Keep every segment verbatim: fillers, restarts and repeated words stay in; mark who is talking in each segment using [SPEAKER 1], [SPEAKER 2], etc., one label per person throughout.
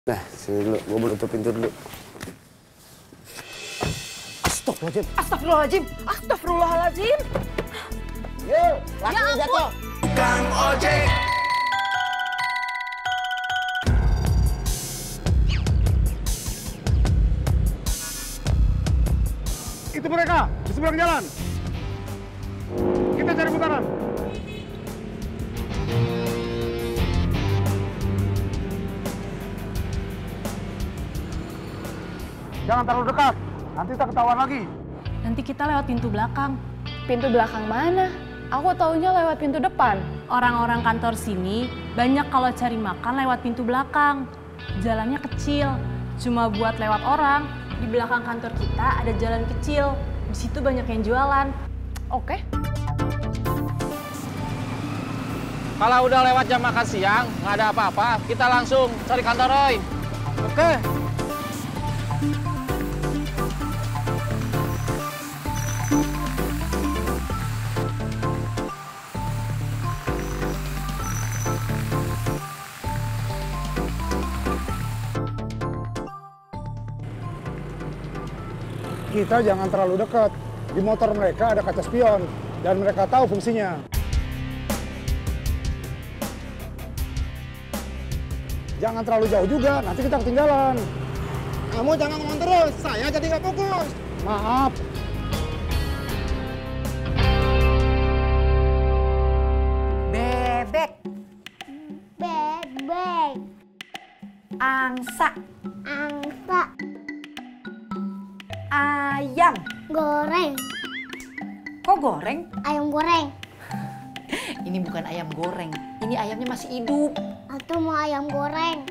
[SPEAKER 1] Nah, sini dulu, gue mau tutup pintu dulu. Astagfirullahaladzim.
[SPEAKER 2] Astagfirullahaladzim. Astagfirullahaladzim.
[SPEAKER 1] Yo, laki ya jatuh.
[SPEAKER 3] Kang ojek.
[SPEAKER 4] Itu mereka, di seberang jalan. Kita cari putaran. Jangan terlalu dekat, nanti tak ketahuan lagi.
[SPEAKER 5] Nanti kita lewat pintu belakang.
[SPEAKER 2] Pintu belakang mana? Aku taunya lewat pintu depan.
[SPEAKER 5] Orang-orang kantor sini banyak kalau cari makan lewat pintu belakang. Jalannya kecil, cuma buat lewat orang. Di belakang kantor kita ada jalan kecil. Di situ banyak yang jualan.
[SPEAKER 2] Oke.
[SPEAKER 6] Kalau udah lewat jam makan siang, nggak ada apa-apa, kita langsung cari kantor Roy.
[SPEAKER 4] Oke. Kita jangan terlalu dekat. Di motor mereka ada kaca spion dan mereka tahu fungsinya. Jangan terlalu jauh juga, nanti kita ketinggalan. Kamu jangan ngomong terus, saya jadi nggak fokus. Maaf.
[SPEAKER 7] Bebek,
[SPEAKER 8] Bebek,
[SPEAKER 7] angsa,
[SPEAKER 8] angsa,
[SPEAKER 7] ayam.
[SPEAKER 8] goreng,
[SPEAKER 7] Kok goreng?
[SPEAKER 8] ayam goreng.
[SPEAKER 7] Ini bukan ayam goreng, ini ayamnya masih hidup.
[SPEAKER 8] Atau mau ayam goreng.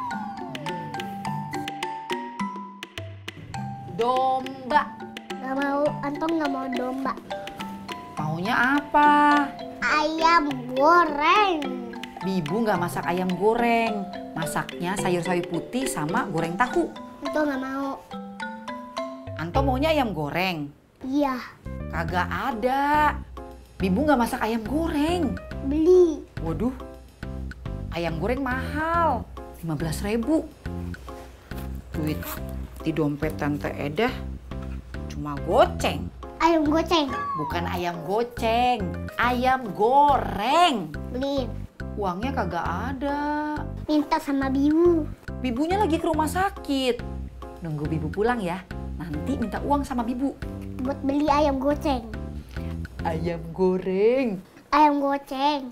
[SPEAKER 7] Domba,
[SPEAKER 8] Gak mau, Anton gak mau domba.
[SPEAKER 7] maunya apa?
[SPEAKER 8] Ayam goreng.
[SPEAKER 7] Bibu nggak masak ayam goreng, masaknya sayur-sayur putih sama goreng tahu.
[SPEAKER 8] Anton gak mau.
[SPEAKER 7] Anto maunya ayam goreng.
[SPEAKER 8] Iya,
[SPEAKER 7] Kagak ada. Bibu nggak masak ayam goreng.
[SPEAKER 8] beli.
[SPEAKER 7] Waduh, ayam goreng mahal, lima belas ribu. Duit di dompet Tante Edah cuma goceng.
[SPEAKER 8] Ayam goceng,
[SPEAKER 7] Bukan ayam goceng, ayam goreng.
[SPEAKER 8] beli.
[SPEAKER 7] Uangnya kagak ada.
[SPEAKER 8] Minta sama Bibu.
[SPEAKER 7] Bibunya lagi ke rumah sakit. Nunggu Bibu pulang ya, nanti minta uang sama Bibu.
[SPEAKER 8] Buat beli ayam goceng.
[SPEAKER 7] Ayam goreng.
[SPEAKER 8] Ayam goceng.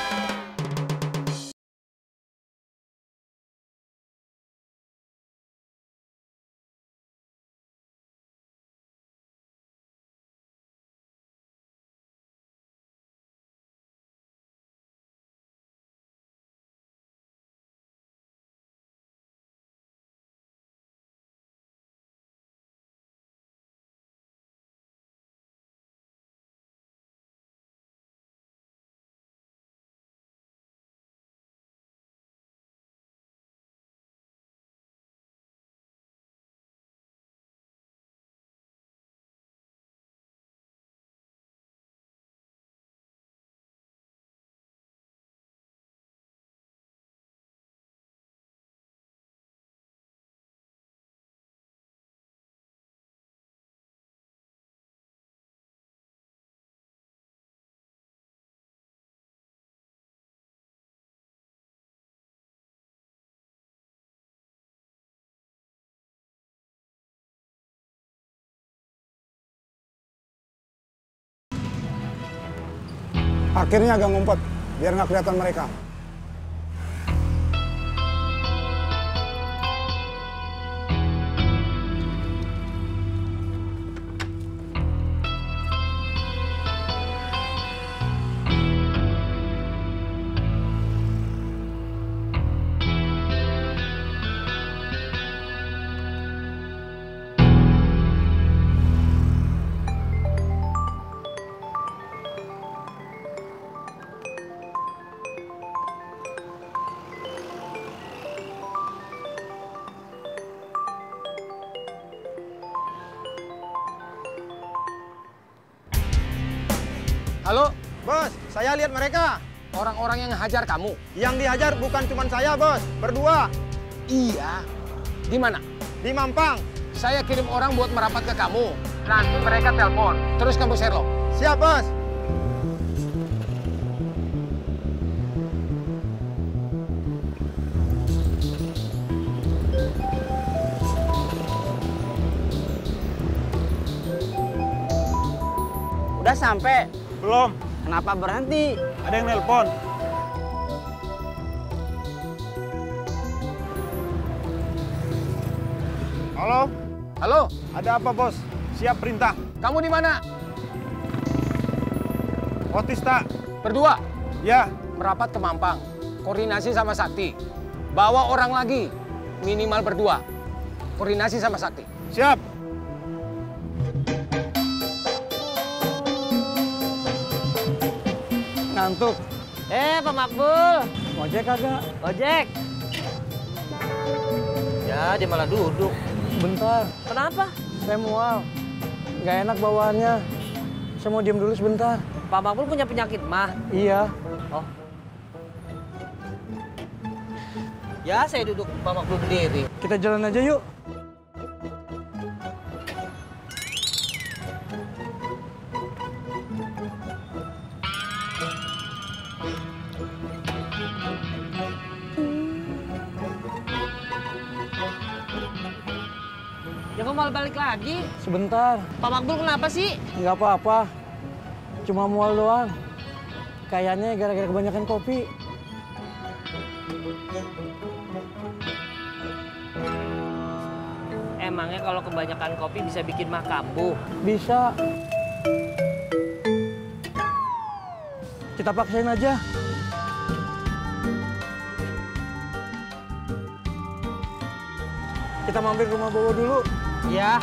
[SPEAKER 4] Akhirnya agak ngumpet, biar nggak kelihatan mereka.
[SPEAKER 6] Halo, bos, saya lihat mereka. Orang-orang yang hajar kamu.
[SPEAKER 9] Yang dihajar bukan cuma saya, bos. Berdua.
[SPEAKER 6] Iya. Di mana?
[SPEAKER 4] Di Mampang.
[SPEAKER 6] Saya kirim orang buat merapat ke kamu. Nanti mereka telepon. Terus kamu Sherlock.
[SPEAKER 4] Siap, Bos.
[SPEAKER 1] Udah sampai?
[SPEAKER 4] Belum.
[SPEAKER 1] Kenapa berhenti?
[SPEAKER 4] Ada yang nelpon. Halo,
[SPEAKER 6] Halo,
[SPEAKER 4] ada apa, Bos? Siap perintah.
[SPEAKER 6] kamu di mana?
[SPEAKER 4] Otista.
[SPEAKER 6] Berdua.
[SPEAKER 4] Ya,
[SPEAKER 6] Merapat ke Mampang. Koordinasi sama Sakti. Bawa orang lagi. Minimal berdua. Koordinasi sama Sakti.
[SPEAKER 4] siap.
[SPEAKER 1] Ngantuk.
[SPEAKER 3] Eh, Pak Makbul.
[SPEAKER 1] Ojek kagak?
[SPEAKER 3] Ojek. Ya, dia malah duduk.
[SPEAKER 1] Bentar,
[SPEAKER 3] Kenapa?
[SPEAKER 1] saya mual. Nggak enak bawaannya. Saya mau diem dulu sebentar.
[SPEAKER 3] Pak Makbul punya penyakit mah.
[SPEAKER 1] Iya.
[SPEAKER 3] Oh. Ya, saya duduk Pak Makbul berdiri.
[SPEAKER 1] Kita jalan aja yuk.
[SPEAKER 3] Ya kok malah balik lagi?
[SPEAKER 1] Sebentar.
[SPEAKER 3] Pak Makbul kenapa sih?
[SPEAKER 1] Nggak apa-apa. Cuma mual doang. Kayaknya gara-gara kebanyakan kopi.
[SPEAKER 3] Emangnya kalau kebanyakan kopi bisa bikin mah kambuh?
[SPEAKER 1] Bisa. Kita paksain aja. Kita mampir ke rumah Bowo dulu.
[SPEAKER 3] Ya.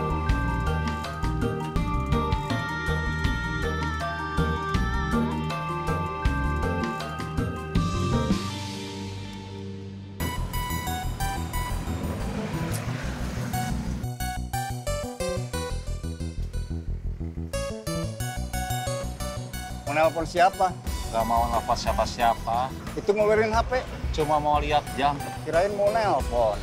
[SPEAKER 4] Mau nelpon siapa?
[SPEAKER 6] Gak mau ngelepon siapa-siapa.
[SPEAKER 4] Itu ngeluarin H P.
[SPEAKER 6] Cuma mau lihat jam.
[SPEAKER 4] Kirain mau nelpon.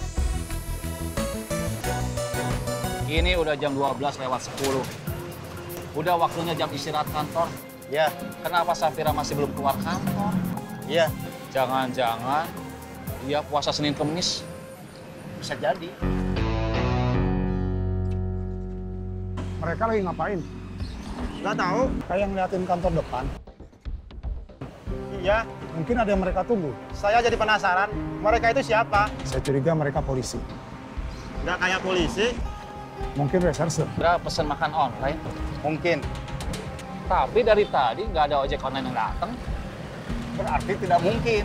[SPEAKER 6] Ini udah jam dua belas lewat sepuluh. Udah waktunya jam istirahat kantor.
[SPEAKER 4] Ya,
[SPEAKER 6] Kenapa Safira masih belum keluar kantor?
[SPEAKER 4] iya.
[SPEAKER 6] Jangan-jangan dia puasa Senin Kemis.
[SPEAKER 4] Bisa jadi. Mereka lagi ngapain? Nggak tahu. Kayak ngeliatin kantor depan. Iya. Mungkin ada yang mereka tunggu. Saya jadi penasaran, mereka itu siapa? Saya curiga mereka polisi. Nggak kayak polisi? Mungkin reserse.
[SPEAKER 6] Udah pesen makan online.
[SPEAKER 4] Mungkin.
[SPEAKER 6] Tapi dari tadi nggak ada ojek online yang datang.
[SPEAKER 4] Berarti tidak mungkin.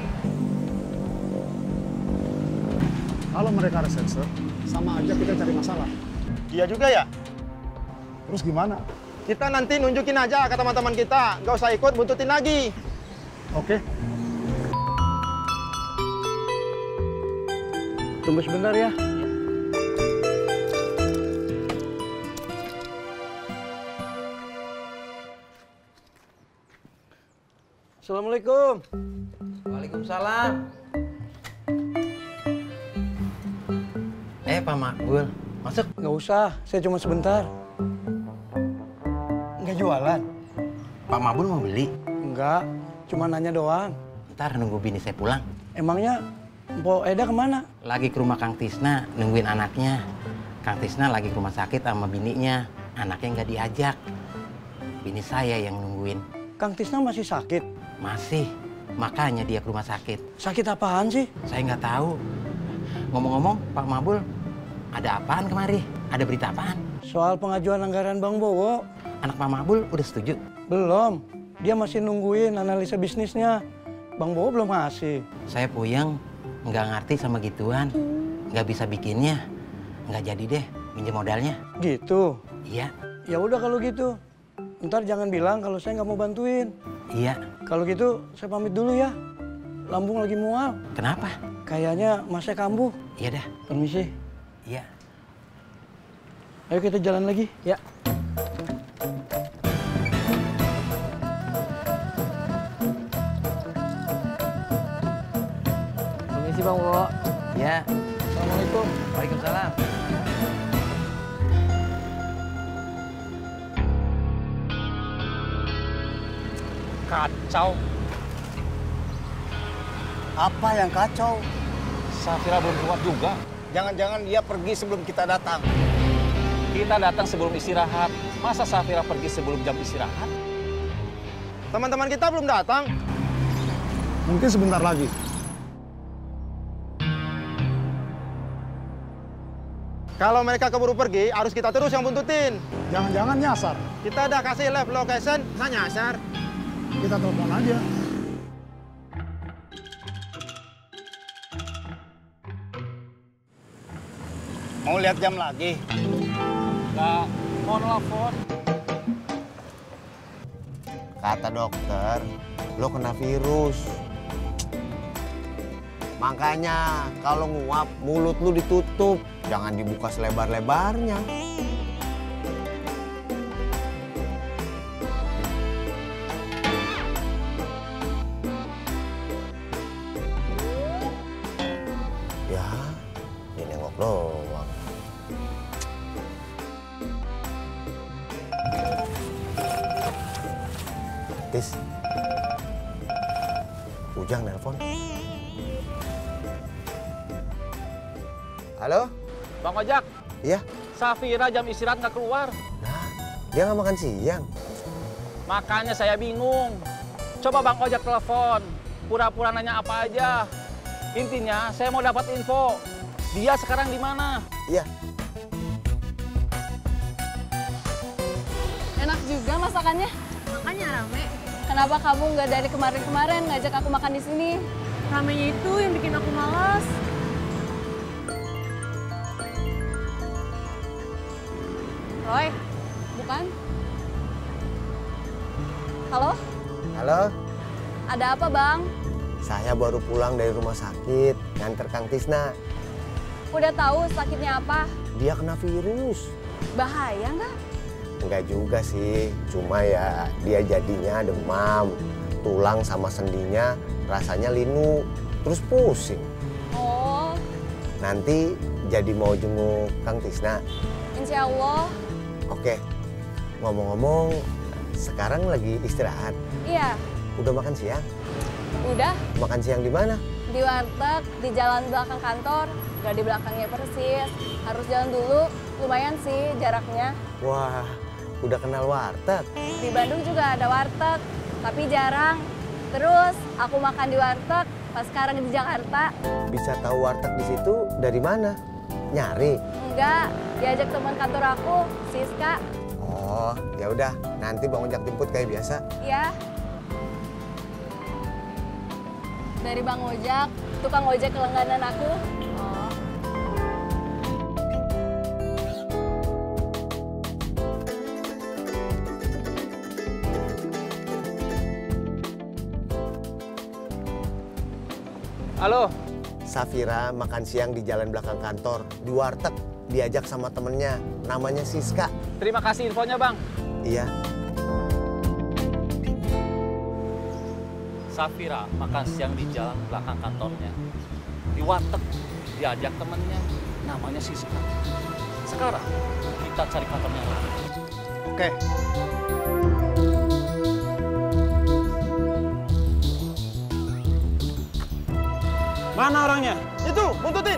[SPEAKER 4] Kalau mereka reserse, sama aja kita cari masalah. Iya juga ya? Terus gimana? Kita nanti nunjukin aja ke teman-teman kita. Nggak usah ikut buntutin lagi. Oke.
[SPEAKER 1] Tunggu sebentar ya. Assalamualaikum.
[SPEAKER 3] Waalaikumsalam. Eh, Pak Makbul. Masuk.
[SPEAKER 1] Nggak usah, saya cuma sebentar. Nggak jualan?
[SPEAKER 3] Pak Makbul mau beli?
[SPEAKER 1] Enggak, cuma nanya doang.
[SPEAKER 3] Ntar nunggu bini saya pulang.
[SPEAKER 1] Emangnya Mpok Eda kemana?
[SPEAKER 3] Lagi ke rumah Kang Tisna, nungguin anaknya. Kang Tisna lagi ke rumah sakit sama bininya. Anaknya nggak diajak. Bini saya yang nungguin.
[SPEAKER 1] Kang Tisna masih sakit?
[SPEAKER 3] Masih. Makanya dia ke rumah sakit.
[SPEAKER 1] Sakit apaan sih?
[SPEAKER 3] Saya nggak tahu. Ngomong-ngomong, Pak Makbul, ada apaan kemari? Ada berita apaan?
[SPEAKER 1] Soal pengajuan anggaran Bang Bowo.
[SPEAKER 3] Anak Pak Makbul udah setuju?
[SPEAKER 1] Belum. Dia masih nungguin analisa bisnisnya. Bang Bowo belum ngasih.
[SPEAKER 3] Saya puyeng, nggak ngerti sama gituan. Nggak bisa bikinnya. Nggak jadi deh, minjem modalnya.
[SPEAKER 1] Gitu?
[SPEAKER 3] Iya,
[SPEAKER 1] Ya udah kalau gitu. Ntar jangan bilang kalau saya nggak mau bantuin.
[SPEAKER 3] iya.
[SPEAKER 1] Kalau gitu saya pamit dulu ya. Lambung lagi mual.
[SPEAKER 3] Kenapa?
[SPEAKER 1] Kayaknya masnya kambuh.
[SPEAKER 3] Iya dah,
[SPEAKER 1] Permisi.
[SPEAKER 3] iya.
[SPEAKER 1] Ayo kita jalan lagi. Ya.
[SPEAKER 3] Permisi Bang Wo. Ya.
[SPEAKER 1] Assalamualaikum.
[SPEAKER 3] Waalaikumsalam.
[SPEAKER 6] Kacau.
[SPEAKER 4] Apa yang kacau?
[SPEAKER 6] Safira belum keluar juga.
[SPEAKER 4] Jangan-jangan dia pergi sebelum kita datang.
[SPEAKER 6] Kita datang sebelum istirahat. Masa Safira pergi sebelum jam istirahat?
[SPEAKER 4] Teman-teman kita belum datang. Mungkin sebentar lagi. Kalau mereka keburu pergi, harus kita terus yang buntutin.
[SPEAKER 9] Jangan-jangan nyasar.
[SPEAKER 4] Kita udah kasih live location, nggak nyasar.
[SPEAKER 9] Kita telepon aja.
[SPEAKER 4] Mau lihat jam lagi?
[SPEAKER 6] Nggak, mau nelfon.
[SPEAKER 10] Kata dokter, lo kena virus. Makanya kalau nguap, mulut lu ditutup. Jangan dibuka selebar-lebarnya. Ya, dia nengok doang. Tis, Ujang nelpon. Halo?
[SPEAKER 6] Bang Ojak,
[SPEAKER 10] Iya?
[SPEAKER 6] Safira jam istirahat nggak keluar.
[SPEAKER 10] Nah, dia nggak makan siang.
[SPEAKER 6] Makanya saya bingung. Coba Bang Ojak telepon. Pura-pura nanya apa aja. Intinya saya mau dapat info. Dia sekarang di mana?
[SPEAKER 10] Iya.
[SPEAKER 2] Enak juga masakannya.
[SPEAKER 5] Makanya rame.
[SPEAKER 2] Kenapa kamu nggak dari kemarin-kemarin ngajak aku makan di sini?
[SPEAKER 5] Ramenya itu yang bikin aku malas.
[SPEAKER 2] Roy, bukan? Halo?
[SPEAKER 10] Halo?
[SPEAKER 2] Ada apa, Bang?
[SPEAKER 10] Saya baru pulang dari rumah sakit, nganter Kang Tisna.
[SPEAKER 2] Udah tahu sakitnya apa?
[SPEAKER 10] Dia kena virus.
[SPEAKER 2] Bahaya nggak?
[SPEAKER 10] Enggak juga sih, cuma ya dia jadinya demam. Tulang sama sendinya rasanya linu, terus pusing.
[SPEAKER 2] Oh,
[SPEAKER 10] Nanti jadi mau jenguk Kang Tisna.
[SPEAKER 2] insya Allah.
[SPEAKER 10] Oke, ngomong-ngomong, sekarang lagi istirahat.
[SPEAKER 2] Iya,
[SPEAKER 10] Udah makan siang?
[SPEAKER 2] udah.
[SPEAKER 10] Makan siang di mana?
[SPEAKER 2] Di warteg, di jalan belakang kantor. Gak di belakangnya persis. Harus jalan dulu, lumayan sih jaraknya.
[SPEAKER 10] Wah, udah kenal warteg.
[SPEAKER 2] Di Bandung juga ada warteg, tapi jarang. Terus aku makan di warteg pas sekarang di Jakarta.
[SPEAKER 10] Bisa tahu warteg di situ dari mana? Nyari?
[SPEAKER 2] Enggak, diajak teman kantor aku, Siska.
[SPEAKER 10] Oh, ya udah. Nanti Bang Ojak jemput kayak biasa.
[SPEAKER 2] Ya. Dari Bang Ojak, tukang ojek langganan aku. Oh.
[SPEAKER 6] Halo,
[SPEAKER 10] Safira makan siang di jalan belakang kantor, di warteg. Diajak sama temennya, namanya Siska.
[SPEAKER 6] terima kasih infonya Bang.
[SPEAKER 10] Iya.
[SPEAKER 11] Safira makan siang di jalan belakang kantornya. Di warteg, diajak temennya, namanya Siska. Sekarang, kita cari kantornya lagi.
[SPEAKER 4] Oke.
[SPEAKER 1] Mana orangnya?
[SPEAKER 4] Itu, buntutin.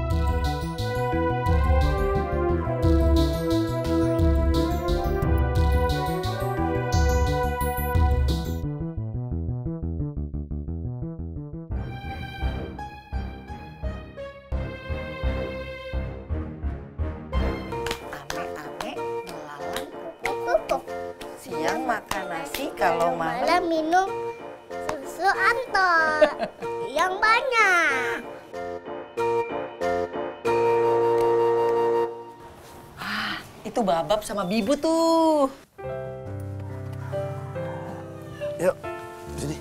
[SPEAKER 7] Ame-ame, melalang,
[SPEAKER 8] Pupuk.
[SPEAKER 7] siang makan nasi, kalau malam
[SPEAKER 8] Malam minum susu Anton yang banyak.
[SPEAKER 7] itu Babab sama Bibu tuh.
[SPEAKER 10] Yuk, sini.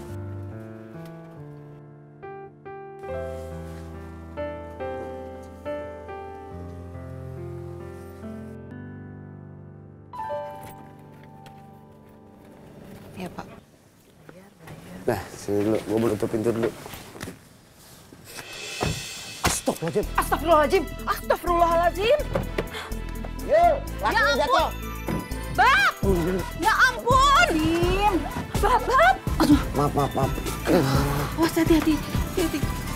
[SPEAKER 7] Iya, Pak.
[SPEAKER 10] Nah, sini dulu. Gue mau tutup pintu dulu.
[SPEAKER 7] Stop.
[SPEAKER 10] Astagfirullahaladzim.
[SPEAKER 7] Astagfirullahaladzim. Astagfirullahaladzim.
[SPEAKER 10] Yo,
[SPEAKER 7] Ya ampun. Bab. Ya ampun. Dim. Bab, Bab. Aduh.
[SPEAKER 10] Maaf, maaf, maaf.
[SPEAKER 7] Awas, hati-hati. Hati-hati.